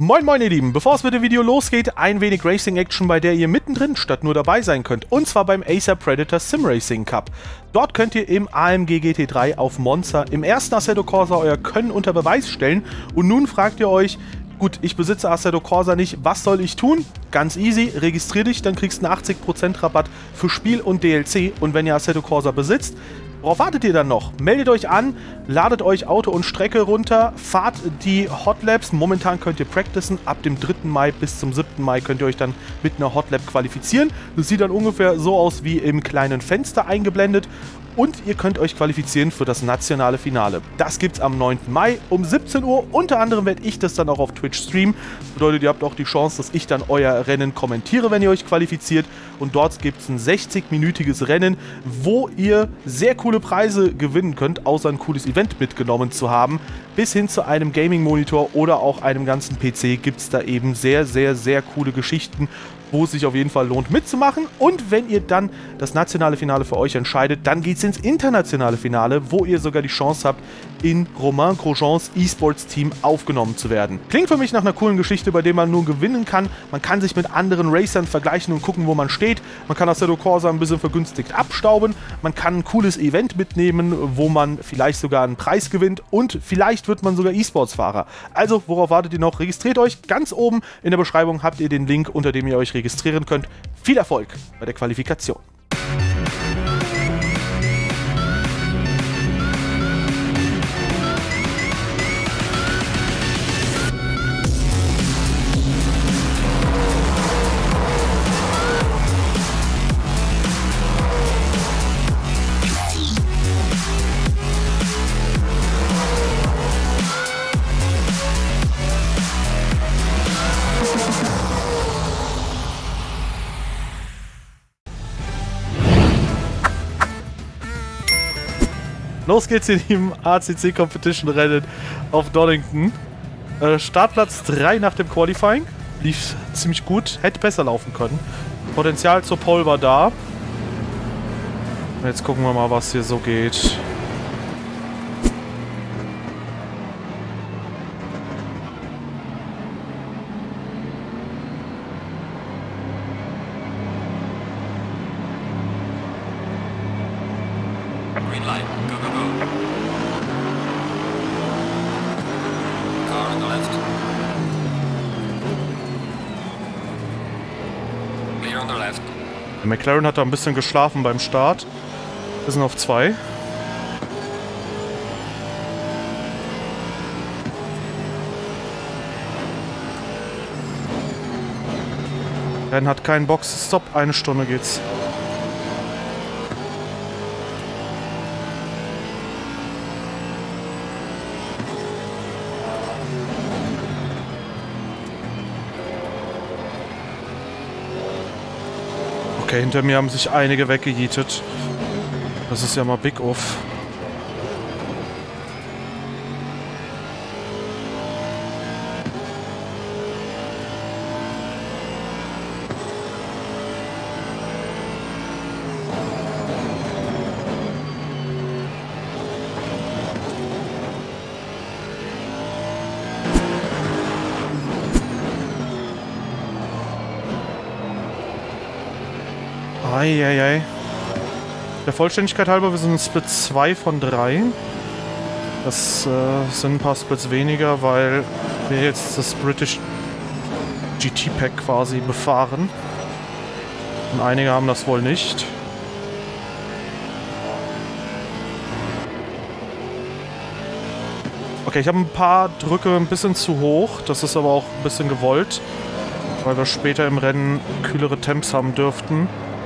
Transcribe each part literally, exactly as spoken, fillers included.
Moin moin ihr Lieben, bevor es mit dem Video losgeht, ein wenig Racing-Action, bei der ihr mittendrin statt nur dabei sein könnt. Und zwar beim Acer Predator Sim Racing Cup. Dort könnt ihr im A M G G T drei auf Monza im ersten Assetto Corsa euer Können unter Beweis stellen. Und nun fragt ihr euch, gut, ich besitze Assetto Corsa nicht, was soll ich tun? Ganz easy, registrier dich, dann kriegst du einen achtzig Prozent Rabatt für Spiel und D L C. Und wenn ihr Assetto Corsa besitzt, worauf wartet ihr dann noch? Meldet euch an, ladet euch Auto und Strecke runter, fahrt die Hot Laps. Momentan könnt ihr practicen. Ab dem dritten Mai bis zum siebten Mai könnt ihr euch dann mit einer Hot Lap qualifizieren. Das sieht dann ungefähr so aus wie im kleinen Fenster eingeblendet. Und ihr könnt euch qualifizieren für das nationale Finale. Das gibt's am neunten Mai um siebzehn Uhr. Unter anderem werde ich das dann auch auf Twitch streamen. Das bedeutet, ihr habt auch die Chance, dass ich dann euer Rennen kommentiere, wenn ihr euch qualifiziert. Und dort gibt es ein sechzig-minütiges Rennen, wo ihr sehr coole Preise gewinnen könnt, außer ein cooles Event mitgenommen zu haben. Bis hin zu einem Gaming-Monitor oder auch einem ganzen P C gibt es da eben sehr, sehr, sehr coole Geschichten, wo es sich auf jeden Fall lohnt mitzumachen. Und wenn ihr dann das nationale Finale für euch entscheidet, dann geht es ins internationale Finale, wo ihr sogar die Chance habt, in Romain Grosjeans E-Sports-Team aufgenommen zu werden. Klingt für mich nach einer coolen Geschichte, bei der man nur gewinnen kann. Man kann sich mit anderen Racern vergleichen und gucken, wo man steht. Man kann Assetto Corsa ein bisschen vergünstigt abstauben. Man kann ein cooles Event mitnehmen, wo man vielleicht sogar einen Preis gewinnt. Und vielleicht wird man sogar E-Sports-Fahrer. Also, worauf wartet ihr noch? Registriert euch. Ganz oben in der Beschreibung habt ihr den Link, unter dem ihr euch registrieren könnt. Viel Erfolg bei der Qualifikation. Los geht's in dem A C C Competition Rennen auf Donington. Äh, Startplatz drei nach dem Qualifying. Lief ziemlich gut, hätte besser laufen können. Potenzial zur Pole war da. Jetzt gucken wir mal, was hier so geht. Green light, go, go, go. Car on the left. Clear on the left. Der McLaren hat da ein bisschen geschlafen beim Start. Wir sind auf zwei. Rennen hat keinen Box-Stop, eine Stunde geht's. Okay, hinter mir haben sich einige weggejietet. Das ist ja mal big off. Eieiei. Der Vollständigkeit halber, wir sind in Split zwei von drei. Das äh, sind ein paar Splits weniger, weil wir jetzt das British G T Pack quasi befahren. Und einige haben das wohl nicht. Okay, ich habe ein paar Drücke ein bisschen zu hoch. Das ist aber auch ein bisschen gewollt, weil wir später im Rennen kühlere Temps haben dürften.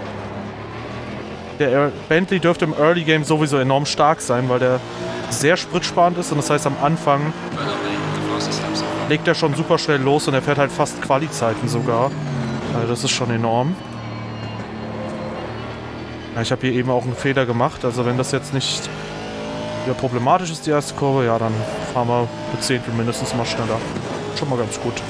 Der Bentley dürfte im Early Game sowieso enorm stark sein, weil der sehr spritsparend ist und das heißt am Anfang legt er schon super schnell los und er fährt halt fast Quali-Zeiten sogar. Also das ist schon enorm. Ja, ich habe hier eben auch einen Fehler gemacht, also wenn das jetzt nicht wieder problematisch ist, die erste Kurve, ja dann fahren wir mit Zehntel mindestens mal schneller. Schon mal ganz gut.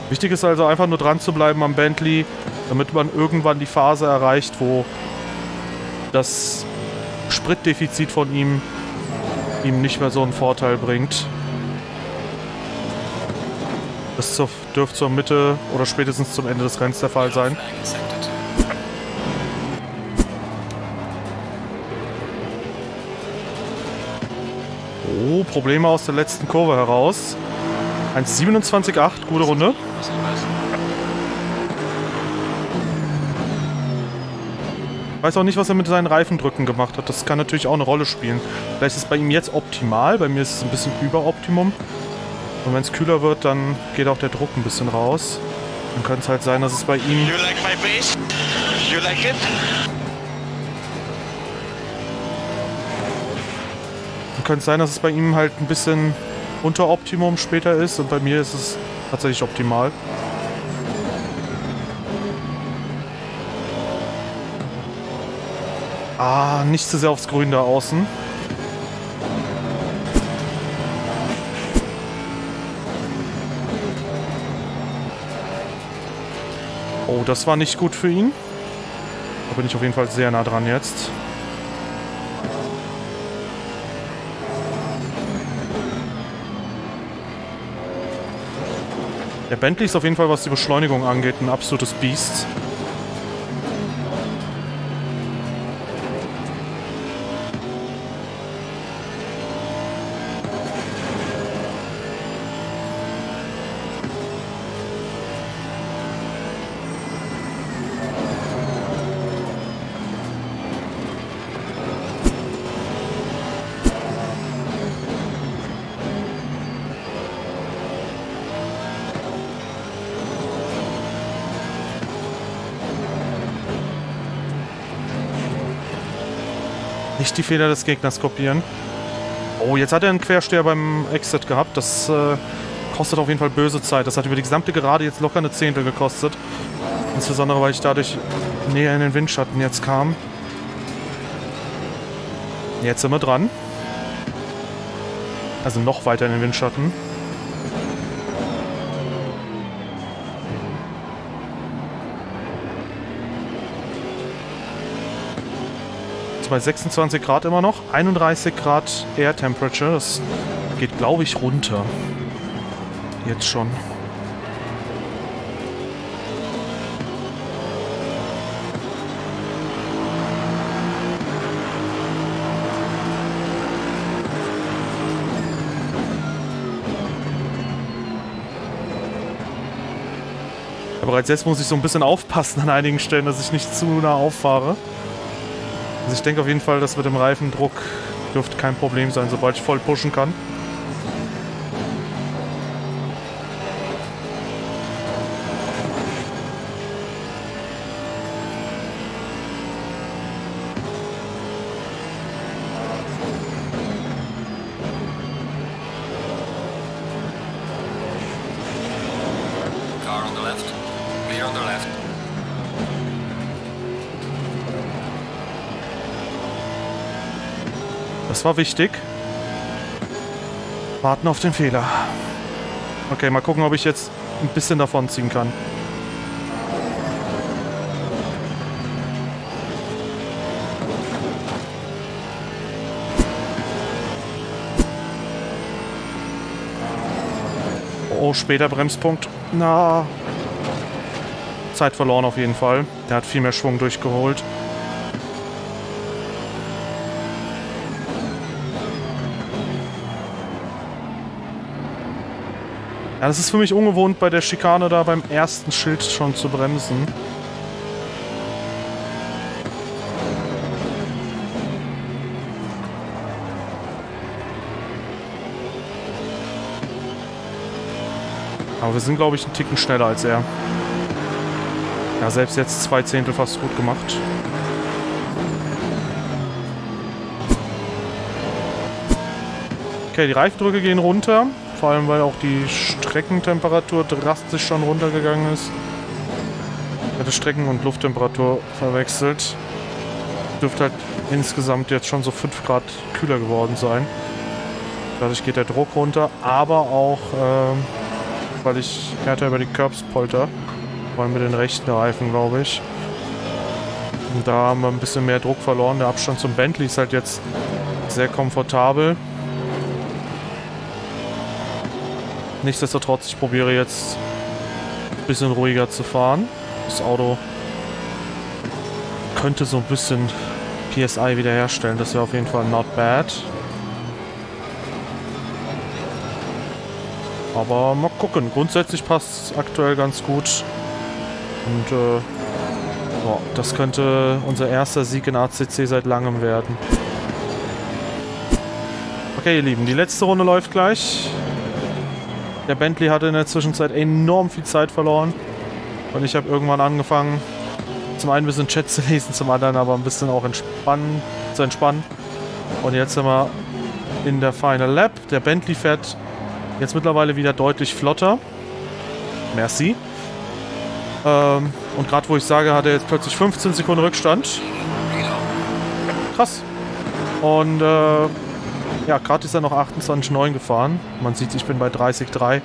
Wichtig ist also einfach nur dran zu bleiben am Bentley, damit man irgendwann die Phase erreicht, wo das Spritdefizit von ihm ihm nicht mehr so einen Vorteil bringt. Das zur, dürfte zur Mitte oder spätestens zum Ende des Rennens der Fall sein. Oh, Probleme aus der letzten Kurve heraus. eins siebenundzwanzig Komma acht, gute Runde. Ich weiß auch nicht, was er mit seinen Reifendrücken gemacht hat. Das kann natürlich auch eine Rolle spielen. Vielleicht ist es bei ihm jetzt optimal. Bei mir ist es ein bisschen über Optimum. Und wenn es kühler wird, dann geht auch der Druck ein bisschen raus. Dann könnte es halt sein, dass es bei ihm... You like my bass? You like it? Dann könnte es sein, dass es bei ihm halt ein bisschen unter Optimum später ist. Und bei mir ist es tatsächlich optimal. Ah, nicht zu sehr aufs Grün da außen. Oh, das war nicht gut für ihn. Da bin ich auf jeden Fall sehr nah dran jetzt. Der Bentley ist auf jeden Fall, was die Beschleunigung angeht, ein absolutes Biest. Nicht die Fehler des Gegners kopieren. Oh, jetzt hat er einen Quersteher beim Exit gehabt. Das äh, kostet auf jeden Fall böse Zeit. Das hat über die gesamte Gerade jetzt locker eine Zehntel gekostet. Insbesondere, weil ich dadurch näher in den Windschatten jetzt kam. Jetzt sind wir dran. Also noch weiter in den Windschatten. Bei sechsundzwanzig Grad immer noch. einunddreißig Grad Air Temperature. Das geht, glaube ich, runter. Jetzt schon. Ja, bereits jetzt muss ich so ein bisschen aufpassen an einigen Stellen, dass ich nicht zu nah auffahre. Also ich denke auf jeden Fall, dass mit dem Reifendruck dürfte kein Problem sein, sobald ich voll pushen kann. Car on the left. Clear on the left. Das war wichtig. Warten auf den Fehler. Okay, mal gucken, ob ich jetzt ein bisschen davon ziehen kann. Oh, später Bremspunkt. Na. Zeit verloren auf jeden Fall. Der hat viel mehr Schwung durchgeholt. Ja, das ist für mich ungewohnt, bei der Schikane da beim ersten Schild schon zu bremsen. Aber wir sind, glaube ich, einen Ticken schneller als er. Ja, selbst jetzt zwei Zehntel fast gut gemacht. Okay, die Reifendrücke gehen runter. Vor allem, weil auch die Streckentemperatur drastisch schon runtergegangen ist. Ich hatte Strecken- und Lufttemperatur verwechselt. Dürfte halt insgesamt jetzt schon so fünf Grad kühler geworden sein. Dadurch geht der Druck runter, aber auch ähm, weil ich härter über die Curbs polter. Vor allem mit den rechten Reifen, glaube ich. Und da haben wir ein bisschen mehr Druck verloren. Der Abstand zum Bentley ist halt jetzt sehr komfortabel. Nichtsdestotrotz, ich probiere jetzt ein bisschen ruhiger zu fahren. Das Auto könnte so ein bisschen P S I wiederherstellen. Das wäre auf jeden Fall not bad. Aber mal gucken. Grundsätzlich passt es aktuell ganz gut. Und äh, oh, das könnte unser erster Sieg in A C C seit langem werden. Okay, ihr Lieben, die letzte Runde läuft gleich. Der Bentley hatte in der Zwischenzeit enorm viel Zeit verloren. Und ich habe irgendwann angefangen, zum einen ein bisschen Chat zu lesen, zum anderen aber ein bisschen auch entspannen, zu entspannen. Und jetzt sind wir in der Final Lap. Der Bentley fährt jetzt mittlerweile wieder deutlich flotter. Merci. Ähm, und gerade wo ich sage, hat er jetzt plötzlich fünfzehn Sekunden Rückstand. Krass. Und äh, ja, gerade ist er noch achtundzwanzig neun gefahren. Man sieht, ich bin bei dreißig drei.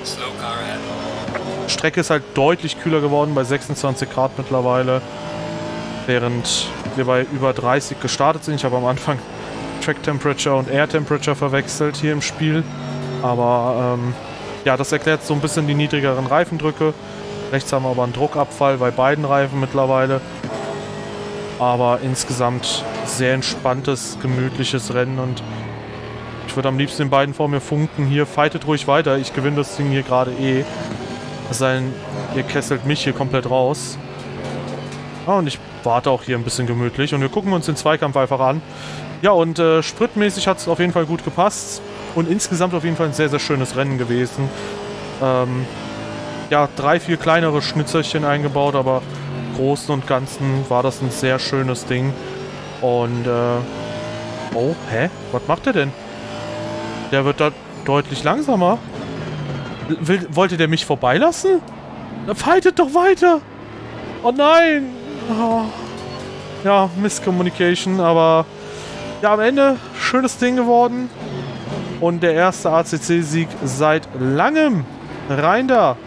Strecke ist halt deutlich kühler geworden, bei sechsundzwanzig Grad mittlerweile. Während wir bei über dreißig gestartet sind. Ich habe am Anfang Track Temperature und Air Temperature verwechselt hier im Spiel. Aber ähm, ja, das erklärt so ein bisschen die niedrigeren Reifendrücke. Rechts haben wir aber einen Druckabfall bei beiden Reifen mittlerweile. Aber insgesamt sehr entspanntes, gemütliches Rennen und ich würde am liebsten den beiden vor mir funken. Hier, fightet ruhig weiter. Ich gewinne das Ding hier gerade eh. Es sei denn, ihr kesselt mich hier komplett raus. Ah, und ich warte auch hier ein bisschen gemütlich. Und wir gucken uns den Zweikampf einfach an. Ja, und äh, spritmäßig hat es auf jeden Fall gut gepasst. Und insgesamt auf jeden Fall ein sehr, sehr schönes Rennen gewesen. Ähm, ja, drei, vier kleinere Schnitzerchen eingebaut, aber im Großen und Ganzen war das ein sehr schönes Ding. Und, äh... oh, hä? Was macht der denn? Der wird da deutlich langsamer. Will, wollte der mich vorbeilassen? Fightet doch weiter! Oh nein! Oh. Ja, Misscommunication, aber ja, am Ende schönes Ding geworden. Und der erste A C C-Sieg seit langem. Rein da!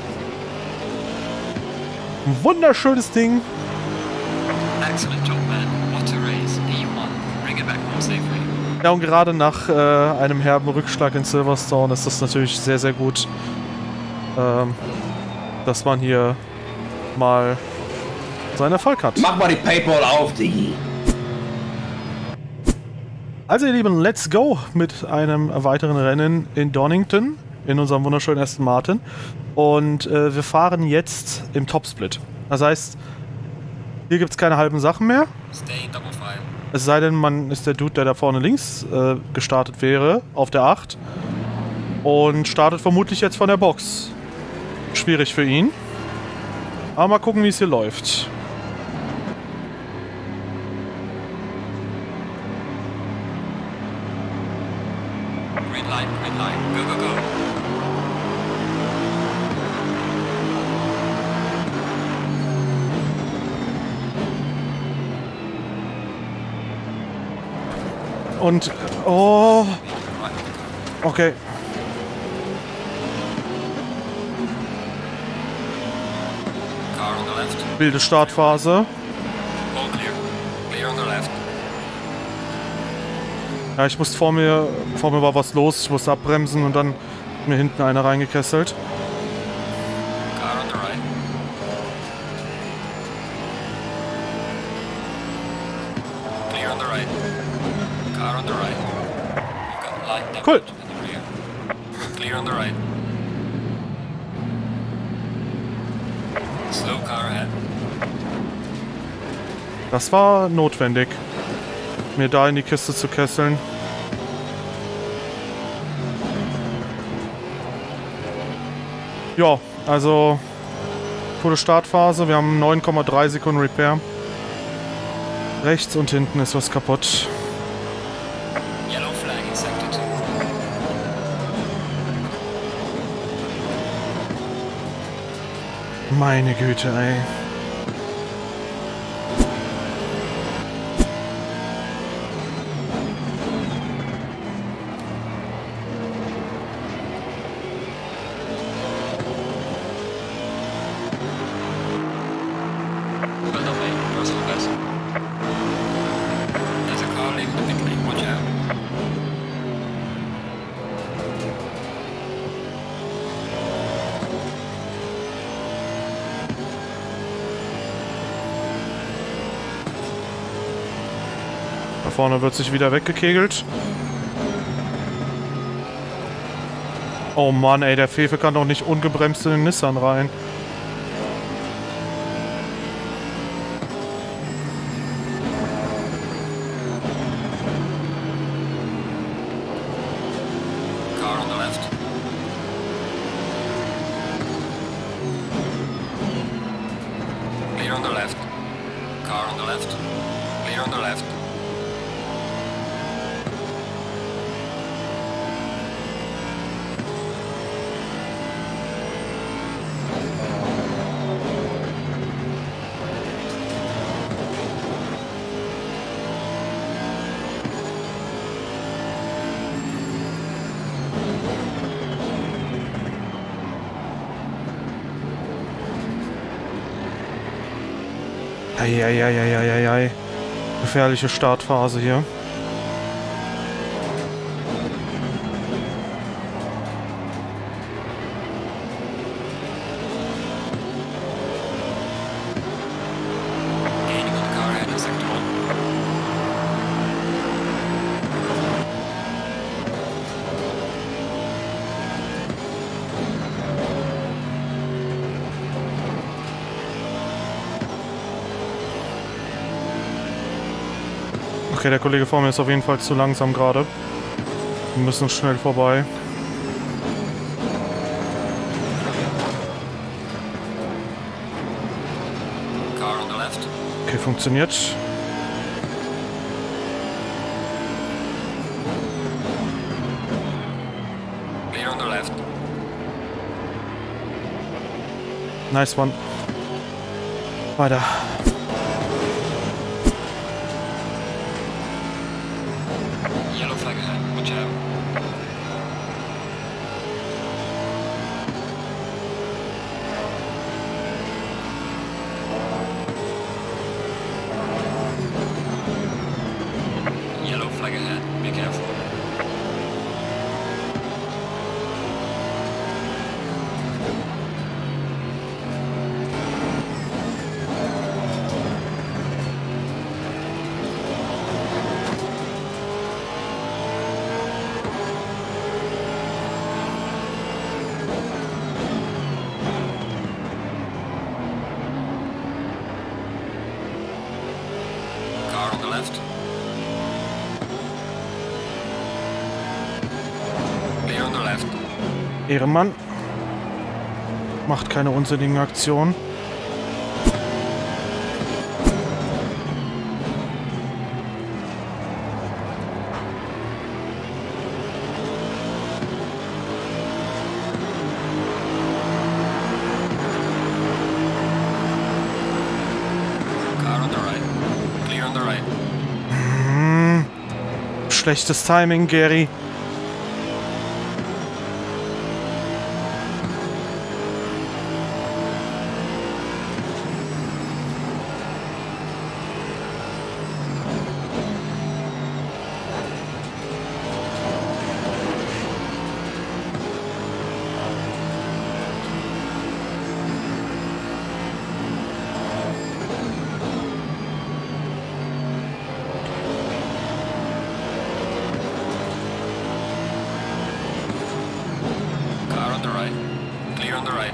Ein wunderschönes Ding. Excellent job, man. What a race. E one. Bring it back home safely. Ja, und gerade nach äh, einem herben Rückschlag in Silverstone ist das natürlich sehr, sehr gut, ähm, dass man hier mal seinen Erfolg hat. Mach mal die Paypal auf, Digi. Also ihr Lieben, let's go mit einem weiteren Rennen in Donington, in unserem wunderschönen Aston Martin. Und äh, wir fahren jetzt im Topsplit. Das heißt, hier gibt es keine halben Sachen mehr. Stay in double file. Es sei denn, man ist der Dude, der da vorne links äh, gestartet wäre, auf der acht. Und startet vermutlich jetzt von der Box. Schwierig für ihn. Aber mal gucken, wie es hier läuft. Green light, green light. Go, go, go. Und, oh, okay. Car on the left. Wilde Startphase. All clear. Clear on the left. Ja, ich musste vor mir, vor mir war was los, ich musste abbremsen und dann mir hinten einer reingekesselt. Car on the right. Clear on the right. Car on the right. You've got light double Cool. in the rear. Clear on the right. Slow car ahead. Das war notwendig, mir da in die Kiste zu kesseln. Ja, also coole Startphase. Wir haben neun Komma drei Sekunden Repair. Rechts und hinten ist was kaputt. Yellow flag in sector two. Meine Güte, ey. cars. There's a car leaving the pit lane, watch out. Da vorne wird sich wieder weggekegelt. Oh Mann, ey, der Fefe kann doch nicht ungebremst in den Nissan rein. Car on the left. Clear on the left. Car on the left. Clear on the left. Eieieiei. Gefährliche Startphase hier. Gaining on the car ahead in sector one. Okay, der Kollege vor mir ist auf jeden Fall zu langsam gerade. Wir müssen schnell vorbei. Car on the left. Okay, funktioniert. Clear on the left. Nice one. Weiter. Yellow flag ahead, watch out. Yellow flag ahead, be careful. Car on the left. Clear on the left. Ehrenmann. Macht keine unsinnigen Aktionen. Car on the right. Clear on the right. Schlechtes Timing, Gary. Car on the right. Clear on the right.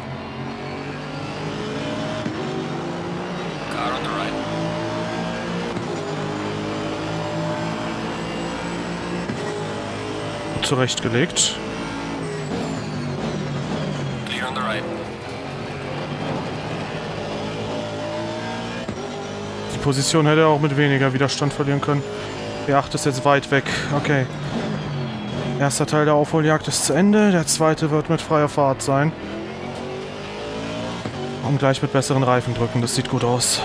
Car on the right. Zurechtgelegt. Clear on the right. Die Position hätte er auch mit weniger Widerstand verlieren können. B acht ist jetzt weit weg. Okay. Erster Teil der Aufholjagd ist zu Ende. Der zweite wird mit freier Fahrt sein. Und gleich mit besseren Reifen drücken. Das sieht gut aus.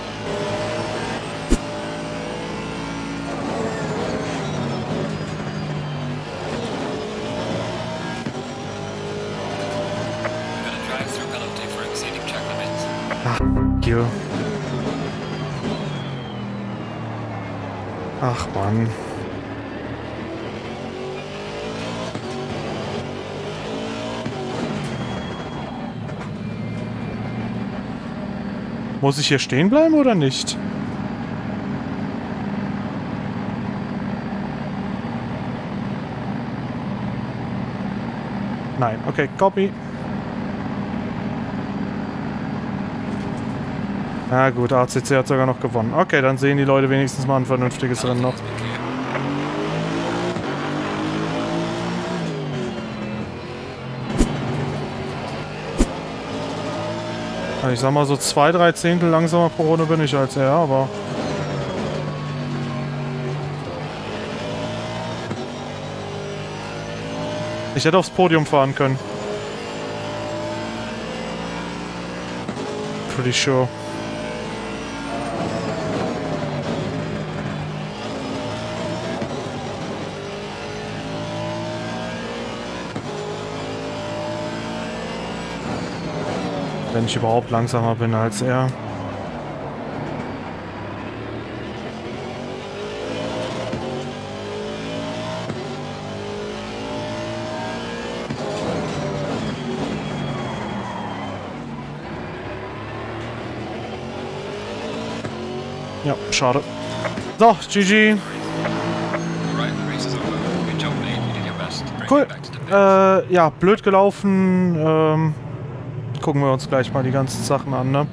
You got a drive-through penalty for exceeding track limits. Ach, hier. Ach Mann. Muss ich hier stehen bleiben oder nicht? Nein, okay, copy. Na gut, A C C hat sogar noch gewonnen. Okay, dann sehen die Leute wenigstens mal ein vernünftiges Rennen noch. Ich sag mal so zwei, drei Zehntel langsamer pro Runde bin ich als er, aber... Ich hätte aufs Podium fahren können. Pretty sure. Wenn ich überhaupt langsamer bin als er. Ja, schade. So, G G. Cool. Äh, ja, blöd gelaufen. Ähm, gucken wir uns gleich mal die ganzen Sachen an, ne?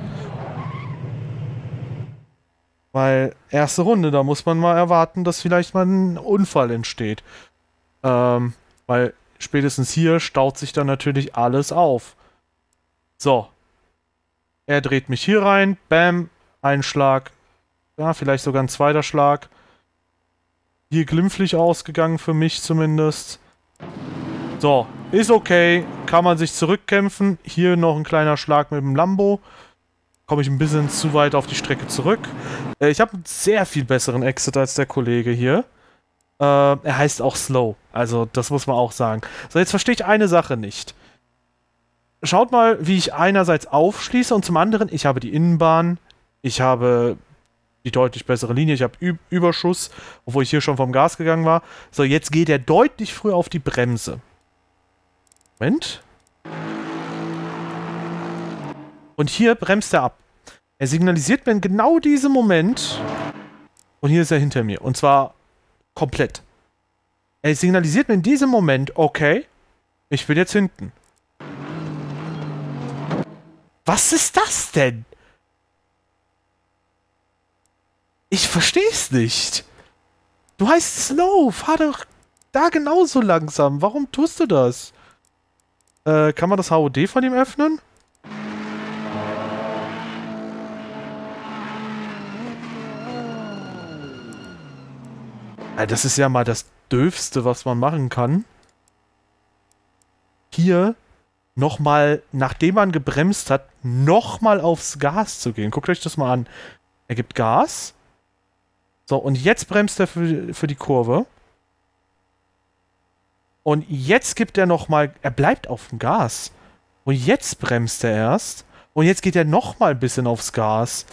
Weil erste Runde, da muss man mal erwarten, dass vielleicht mal ein Unfall entsteht. Ähm, weil spätestens hier staut sich dann natürlich alles auf. So. Er dreht mich hier rein. Bam. Ein Schlag. Ja, vielleicht sogar ein zweiter Schlag. Hier glimpflich ausgegangen für mich zumindest. So, ist okay. Kann man sich zurückkämpfen. Hier noch ein kleiner Schlag mit dem Lambo. Komme ich ein bisschen zu weit auf die Strecke zurück. Äh, ich habe einen sehr viel besseren Exit als der Kollege hier. Äh, er heißt auch Slow. Also, das muss man auch sagen. So, jetzt verstehe ich eine Sache nicht. Schaut mal, wie ich einerseits aufschließe und zum anderen, ich habe die Innenbahn. Ich habe die deutlich bessere Linie. Ich habe Ü Überschuss, obwohl ich hier schon vom Gas gegangen war. So, jetzt geht er deutlich früher auf die Bremse. Moment. Und hier bremst er ab. Er signalisiert mir in genau diesem Moment. Und hier ist er hinter mir. Und zwar komplett. Er signalisiert mir in diesem Moment, okay, ich bin jetzt hinten. Was ist das denn? Ich verstehe es nicht. Du heißt Slow. Fahr doch da genauso langsam. Warum tust du das? Äh, kann man das H O D von ihm öffnen? Ja, das ist ja mal das Döfste, was man machen kann. Hier nochmal, nachdem man gebremst hat, nochmal aufs Gas zu gehen. Guckt euch das mal an. Er gibt Gas. So, und jetzt bremst er für, für die Kurve. Und jetzt gibt er nochmal... Er bleibt auf dem Gas. Und jetzt bremst er erst. Und jetzt geht er nochmal ein bisschen aufs Gas.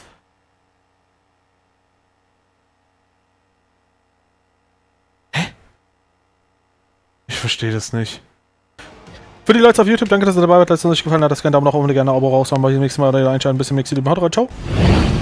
Hä? Ich verstehe das nicht. Für die Leute auf YouTube, danke, dass ihr dabei wart. Falls es euch gefallen hat, lasst gerne einen Daumen nach oben und gerne ein Abo raus. Dann mache ich das nächste Mal wieder einschalten. Bis zum nächsten Mal. Haut rein, ciao.